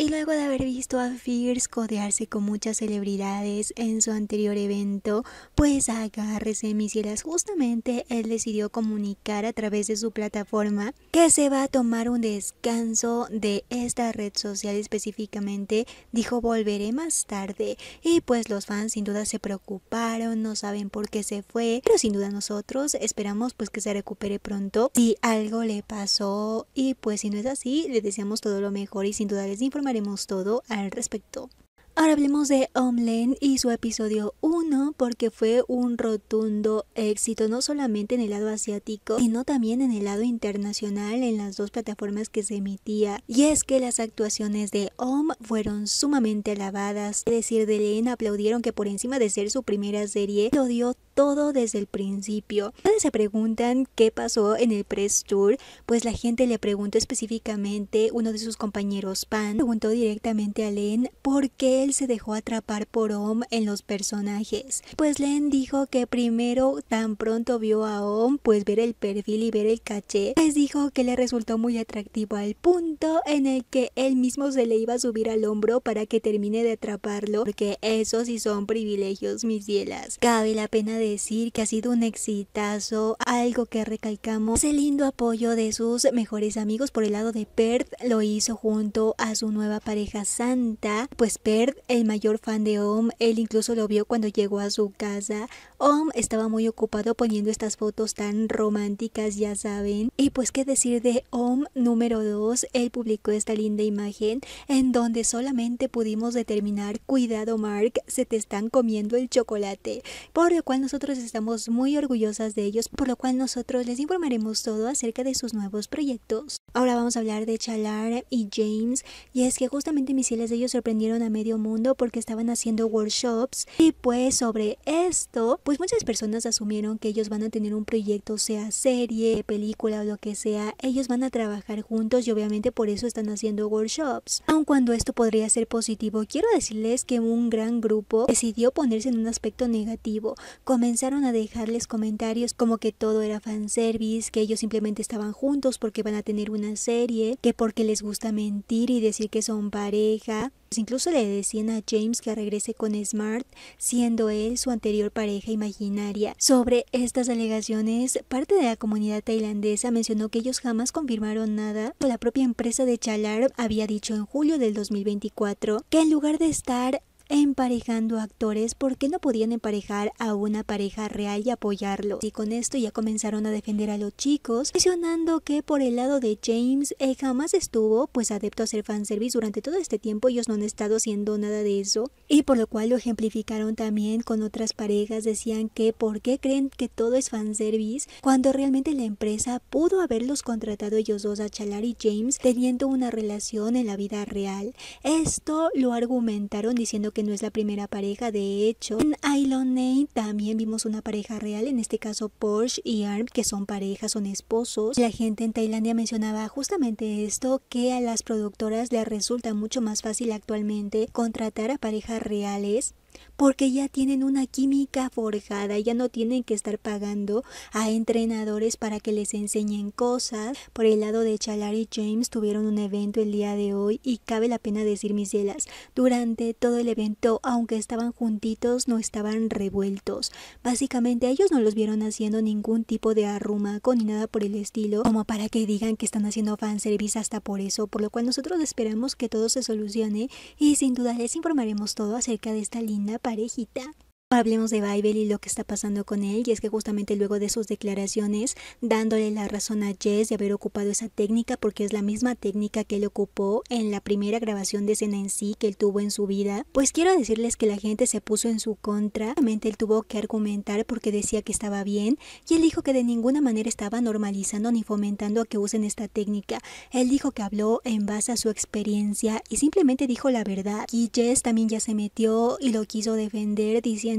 Y luego de haber visto a Fierce codearse con muchas celebridades en su anterior evento, pues agárrese mis cielas, justamente él decidió comunicar a través de su plataforma que se va a tomar un descanso de esta red social específicamente. Dijo volveré más tarde y pues los fans sin duda se preocuparon, no saben por qué se fue, pero sin duda nosotros esperamos pues que se recupere pronto si algo le pasó, y pues si no es así le deseamos todo lo mejor y sin duda les informaremos todo al respecto. Ahora hablemos de Homeland y su episodio 1 porque fue un rotundo éxito no solamente en el lado asiático sino también en el lado internacional en las dos plataformas que se emitía, y es que las actuaciones de fueron sumamente alabadas. Es decir, de Len aplaudieron que por encima de ser su primera serie lo dio todo desde el principio. Ustedes se preguntan qué pasó en el press tour, pues la gente le preguntó específicamente, uno de sus compañeros Pan preguntó directamente a Len por qué él se dejó atrapar por en los personajes. Pues Len dijo que primero tan pronto vio a pues ver el perfil y ver el caché, pues dijo que le resultó muy atractivo al punto en el que él mismo se le iba a subir al hombro para que termine de atraparlo, porque esos sí son privilegios, mis cielas. Cabe la pena decir que ha sido un exitazo, algo que recalcamos, el lindo apoyo de sus mejores amigos. Por el lado de Perth, lo hizo junto a su nueva pareja Santa, pues Perth, el mayor fan de él incluso lo vio cuando llegó a su casa. Estaba muy ocupado poniendo estas fotos tan románticas, ya saben, y pues qué decir de número 2, él publicó esta linda imagen en donde solamente pudimos determinar, cuidado Mark, se te están comiendo el chocolate, por lo cual nosotros estamos muy orgullosas de ellos, por lo cual nosotros les informaremos todo acerca de sus nuevos proyectos. Ahora vamos a hablar de Chalar y James, y es que justamente mis cielos de ellos sorprendieron a medio mundo porque estaban haciendo workshops, y pues sobre esto, pues muchas personas asumieron que ellos van a tener un proyecto, sea serie, película o lo que sea, ellos van a trabajar juntos y obviamente por eso están haciendo workshops. Aun cuando esto podría ser positivo, quiero decirles que un gran grupo decidió ponerse en un aspecto negativo. Comenzaron a dejarles comentarios como que todo era fanservice, que ellos simplemente estaban juntos porque van a tener una serie, que porque les gusta mentir y decir que son pareja. Incluso le decían a James que regrese con Smart, siendo él su anterior pareja imaginaria. Sobre estas alegaciones, parte de la comunidad tailandesa mencionó que ellos jamás confirmaron nada. La propia empresa de Chalar había dicho en julio del 2024 que en lugar de estar emparejando actores, ¿por qué no podían emparejar a una pareja real y apoyarlo? Y con esto ya comenzaron a defender a los chicos, mencionando que por el lado de James jamás estuvo pues adepto a hacer fanservice. Durante todo este tiempo ellos no han estado haciendo nada de eso, y por lo cual lo ejemplificaron también con otras parejas. Decían que ¿por qué creen que todo es fanservice? Cuando realmente la empresa pudo haberlos contratado ellos dos, a Chalar y James, teniendo una relación en la vida real. Esto lo argumentaron diciendo que no es la primera pareja. De hecho, en Island Name también vimos una pareja real, en este caso Porsche y Arm, que son parejas, son esposos. La gente en Tailandia mencionaba justamente esto, que a las productoras les resulta mucho más fácil actualmente contratar a parejas reales porque ya tienen una química forjada, ya no tienen que estar pagando a entrenadores para que les enseñen cosas. Por el lado de Chalar y James tuvieron un evento el día de hoy y cabe la pena decir, mis cielas, durante todo el evento, aunque estaban juntitos, no estaban revueltos. Básicamente ellos no los vieron haciendo ningún tipo de arrumaco ni nada por el estilo, como para que digan que están haciendo fanservice hasta por eso, por lo cual nosotros esperamos que todo se solucione y sin duda les informaremos todo acerca de esta linda parejita. Hablemos de Bible y lo que está pasando con él, y es que justamente luego de sus declaraciones, dándole la razón a Jess de haber ocupado esa técnica, porque es la misma técnica que él ocupó en la primera grabación de escena en sí que él tuvo en su vida, pues quiero decirles que la gente se puso en su contra. Realmente él tuvo que argumentar porque decía que estaba bien, y él dijo que de ninguna manera estaba normalizando ni fomentando a que usen esta técnica. Él dijo que habló en base a su experiencia y simplemente dijo la verdad, y Jess también ya se metió y lo quiso defender diciendo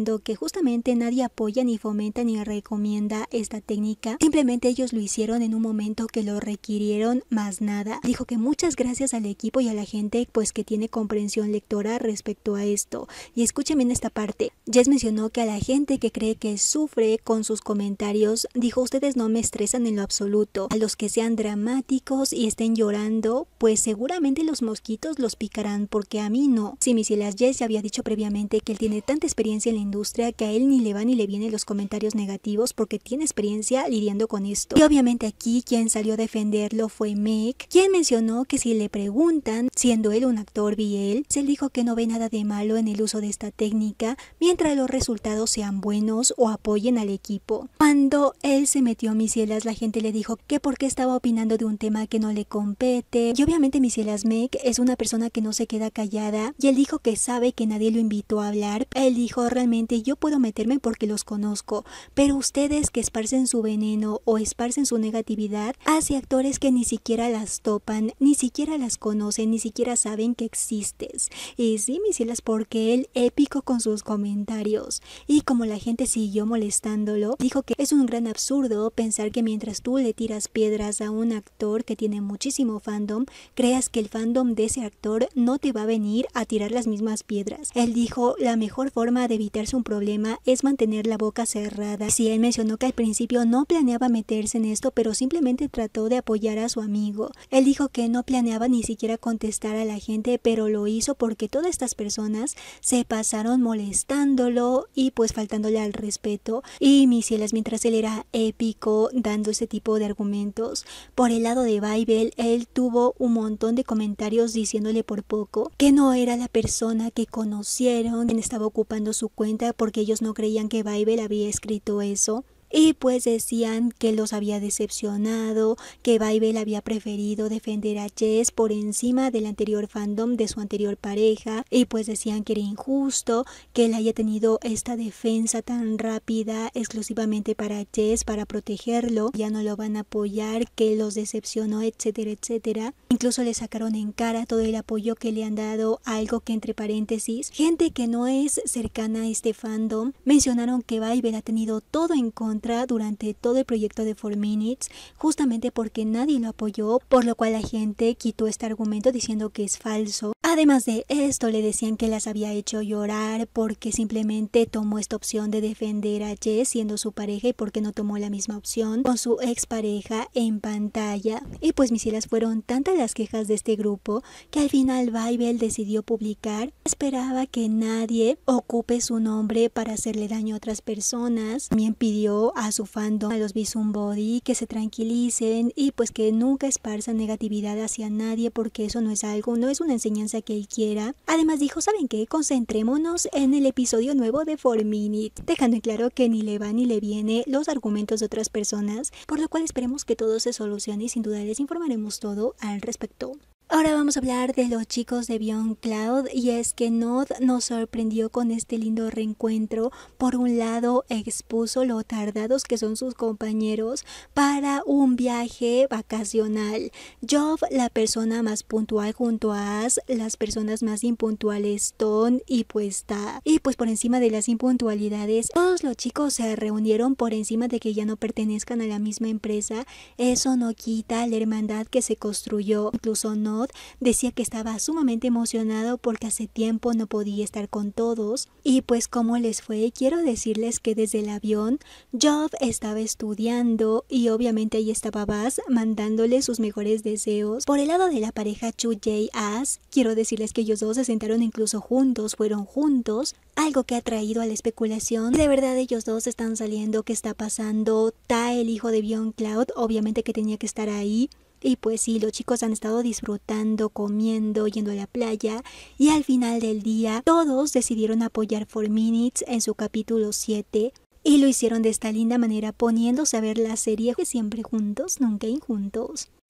diciendo que justamente nadie apoya ni fomenta ni recomienda esta técnica, simplemente ellos lo hicieron en un momento que lo requirieron, más nada. Dijo que muchas gracias al equipo y a la gente pues que tiene comprensión lectora respecto a esto. Y escuchen bien esta parte. Jess mencionó que a la gente que cree que sufre con sus comentarios, dijo: ustedes no me estresan en lo absoluto. A los que sean dramáticos y estén llorando, pues seguramente los mosquitos los picarán, porque a mí no. Sí, mis cielas, Jess ya había dicho previamente que él tiene tanta experiencia en la industria que a él ni le va ni le vienen los comentarios negativos porque tiene experiencia lidiando con esto. Y obviamente aquí quien salió a defenderlo fue Meg, quien mencionó que si le preguntan, siendo él un actor BL, él dijo que no ve nada de malo en el uso de esta técnica mientras los resultados sean buenos o apoyen al equipo. Cuando él se metió, mis cielas, la gente le dijo que por qué estaba opinando de un tema que no le compete. Y obviamente, mis cielas, Meg es una persona que no se queda callada y él dijo que sabe que nadie lo invitó a hablar. Él dijo: realmente yo puedo meterme porque los conozco, pero ustedes que esparcen su veneno o esparcen su negatividad hacia actores que ni siquiera las topan, ni siquiera las conocen, ni siquiera saben que existes. Y sí, mis cielas, porque él épico con sus comentarios. Y como la gente siguió molestándolo, dijo que es un gran absurdo pensar que mientras tú le tiras piedras a un actor que tiene muchísimo fandom, creas que el fandom de ese actor no te va a venir a tirar las mismas piedras. Él dijo: la mejor forma de evitarse un problema es mantener la boca cerrada. Sí, él mencionó que al principio no planeaba meterse en esto, pero simplemente trató de apoyar a su amigo. Él dijo que no planeaba ni siquiera contestar a la gente, pero lo hizo porque todas estas personas se pasaron molestándolo y pues faltándole al respeto. Y mis cielas, mientras él era épico dando ese tipo de argumentos, por el lado de Bible, él tuvo un montón de comentarios diciéndole por poco que no era la persona que conocieron, quien estaba ocupando su cuenta, porque ellos no creían que Bible había escrito eso. Y pues decían que los había decepcionado, que Bible había preferido defender a Jess por encima del anterior fandom de su anterior pareja, y pues decían que era injusto que él haya tenido esta defensa tan rápida exclusivamente para Jess, para protegerlo, ya no lo van a apoyar, que los decepcionó, etcétera, etcétera. Incluso le sacaron en cara todo el apoyo que le han dado, algo que entre paréntesis, gente que no es cercana a este fandom, mencionaron que Bible ha tenido todo en contra durante todo el proyecto de 4 Minutes, justamente porque nadie lo apoyó, por lo cual la gente quitó este argumento diciendo que es falso. Además de esto, le decían que las había hecho llorar porque simplemente tomó esta opción de defender a Jess siendo su pareja y porque no tomó la misma opción con su expareja en pantalla. Y pues mis cielas, fueron tantas las quejas de este grupo que al final Bible decidió publicar: esperaba que nadie ocupe su nombre para hacerle daño a otras personas. También pidió a su fandom, a los Body, que se tranquilicen y pues que nunca esparzan negatividad hacia nadie, porque eso no es algo, no es una enseñanza que él quiera. Además dijo: ¿saben qué? Concentrémonos en el episodio nuevo de 4 Minutes, dejando en claro que ni le va ni le viene los argumentos de otras personas, por lo cual esperemos que todo se solucione y sin duda les informaremos todo al respecto. Ahora vamos a hablar de los chicos de Beyond Cloud, y es que Nod nos sorprendió con este lindo reencuentro. Por un lado, expuso lo tardados que son sus compañeros para un viaje vacacional. Job, la persona más puntual junto a As, las personas más impuntuales Ton y pues Ta. Y pues por encima de las impuntualidades, todos los chicos se reunieron por encima de que ya no pertenezcan a la misma empresa. Eso no quita la hermandad que se construyó. Incluso Nod decía que estaba sumamente emocionado porque hace tiempo no podía estar con todos. Y pues ¿cómo les fue? Quiero decirles que desde el avión Job estaba estudiando y obviamente ahí estaba Baz mandándole sus mejores deseos. Por el lado de la pareja Chu Jae As, quiero decirles que ellos dos se sentaron incluso juntos, fueron juntos, algo que ha traído a la especulación. De verdad ellos dos están saliendo, ¿qué está pasando? Ta, el hijo de Beyond Cloud, obviamente que tenía que estar ahí. Y pues sí, los chicos han estado disfrutando, comiendo, yendo a la playa, y al final del día todos decidieron apoyar 4 Minutes en su capítulo 7 y lo hicieron de esta linda manera, poniéndose a ver la serie siempre juntos, nunca injuntos.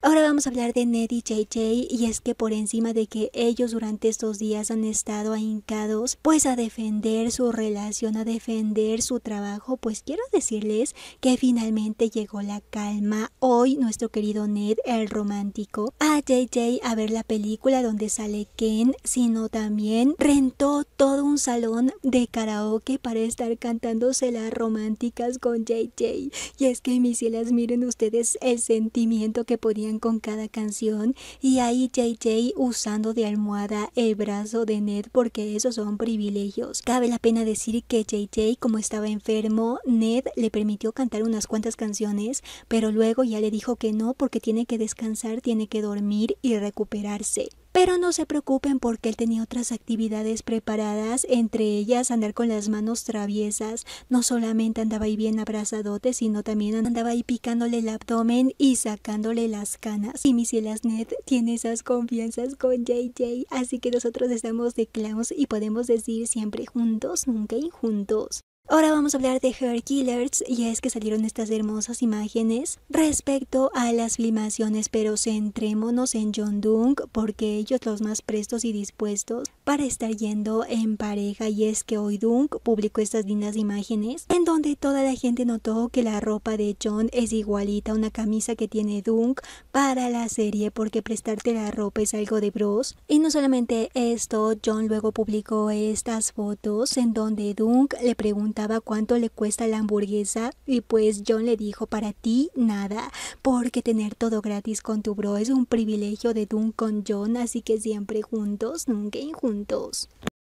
Ahora vamos a hablar de Ned y JJ, y es que por encima de que ellos durante estos días han estado ahincados pues a defender su relación, a defender su trabajo, pues quiero decirles que finalmente llegó la calma. Hoy nuestro querido Ned, el romántico, a JJ a ver la película donde sale Ken, sino también rentó todo un salón de karaoke para estar cantándose las románticas con JJ. Y es que mis cielas, miren ustedes el sentimiento que podían con cada canción, y ahí JJ usando de almohada el brazo de Ned, porque esos son privilegios. Cabe la pena decir que JJ, como estaba enfermo, Ned le permitió cantar unas cuantas canciones, pero luego ya le dijo que no porque tiene que descansar, tiene que dormir y recuperarse. Pero no se preocupen porque él tenía otras actividades preparadas, entre ellas andar con las manos traviesas. No solamente andaba ahí bien abrazadote, sino también andaba ahí picándole el abdomen y sacándole las canas. Y mi cielas, Ned tiene esas confianzas con JJ, así que nosotros estamos de clowns y podemos decir siempre juntos, nunca injuntos. Ahora vamos a hablar de Hair Killers, y es que salieron estas hermosas imágenes respecto a las filmaciones, pero centrémonos en Jongdong porque ellos los más prestos y dispuestos para estar yendo en pareja. Y es que hoy Dung publicó estas lindas imágenes en donde toda la gente notó que la ropa de John es igualita a una camisa que tiene Dung para la serie, porque prestarte la ropa es algo de bros. Y no solamente esto, John luego publicó estas fotos en donde Dung le preguntaba cuánto le cuesta la hamburguesa, y pues John le dijo: para ti nada, porque tener todo gratis con tu bro es un privilegio de Dung con John, así que siempre juntos, nunca injuntos.